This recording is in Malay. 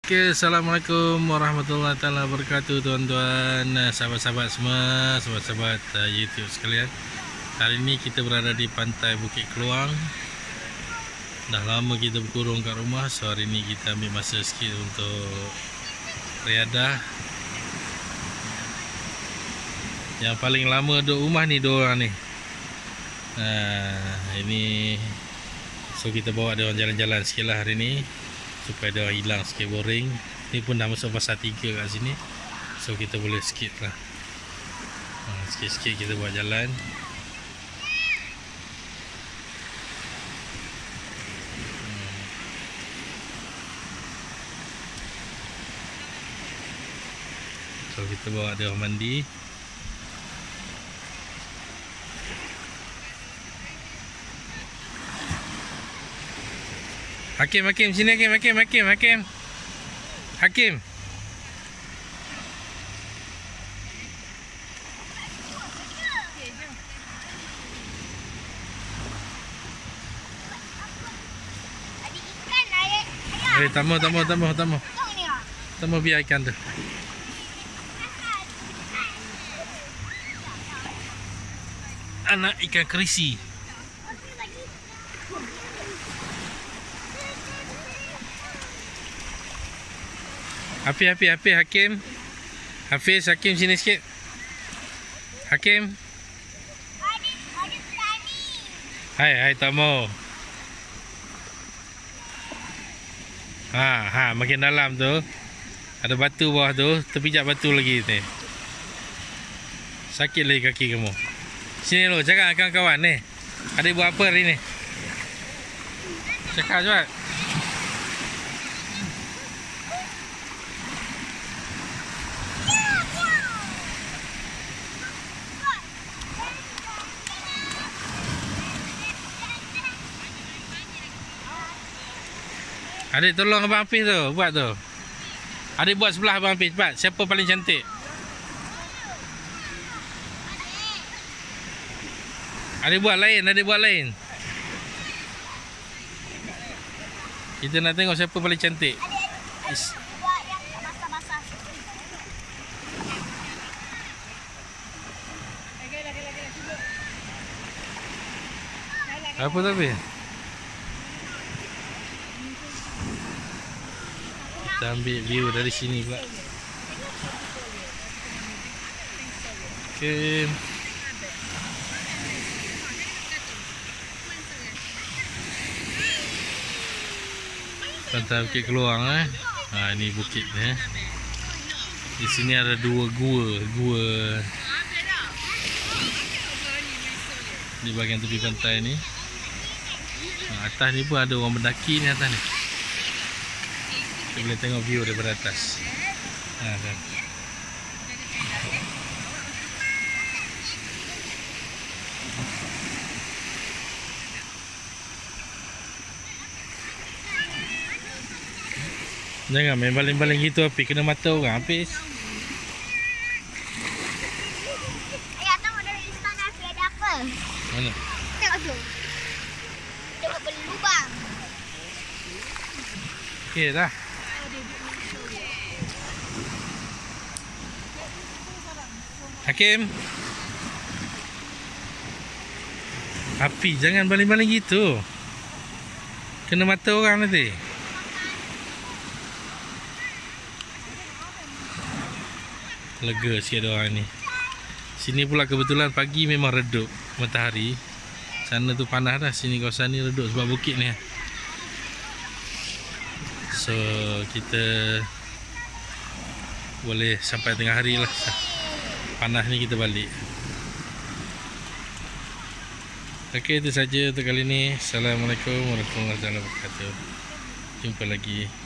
Oke, assalamualaikum warahmatullahi wabarakatuh, tuan-tuan, sahabat-sahabat semua, sahabat-sahabat YouTube sekalian. Hari ini kita berada di pantai Bukit Keluang. Dah lama kita berkurung kat rumah, so hari ini kita ambil masa sikit untuk riadah. Yang paling lama duduk rumah ni dua orang ni. Ini so kita bawa dia orang jalan-jalan sikit lah hari ni, supaya dia hilang sikit boring. Ni pun dah masuk fasa 3 kat sini, so kita boleh skip lah. Sikit-sikit kita buat jalan. So kita bawa dia orang mandi. Hakim, sini Hakim. Hakim. Tamu biar ikan tu. Anak ikan kerisi. Hakim. Hafiz, Hakim sini sikit. Hakim. Hai tamu. Makin dalam tu. Ada batu bawah tu, terpijak batu lagi ni. Sakit lagi kaki kamu. Sini lo, cakap dengan kawan ni. Adik buat apa hari ni? Cakap cepat. Adik tolong Abang Hafiz tu, buat tu. Adik buat sebelah Abang Hafiz, cepat. Siapa paling cantik? Adik buat lain. Kita nak tengok siapa paling cantik. Buat yang basah-basah. Apa tapi? Kita ambil view dari sini pula. Okay. Pantai Bukit Keluang ini bukit ni. Di sini ada dua gua. Di bahagian tepi pantai ni. Atas ni pun ada orang mendaki ni atas ni. Kita boleh tengok view daripada atas. Jangan main baling-baling gitu api, kena mata orang habis. Ayah tengok dari istana api ada apa? Mana? Tengok tu. Tengok berlubang. Okey dah. Hakim. Api, jangan baling-baling gitu. Kena mata orang nanti. Lega sikit orang ni. Sini pula kebetulan pagi memang redup matahari. Sana tu panas dah, sini kawasan ni redup sebab bukit ni. So kita boleh sampai tengah hari lah. Panas ni kita balik. Okey, itu saja untuk kali ni. Assalamualaikum warahmatullahi wabarakatuh. Jumpa lagi.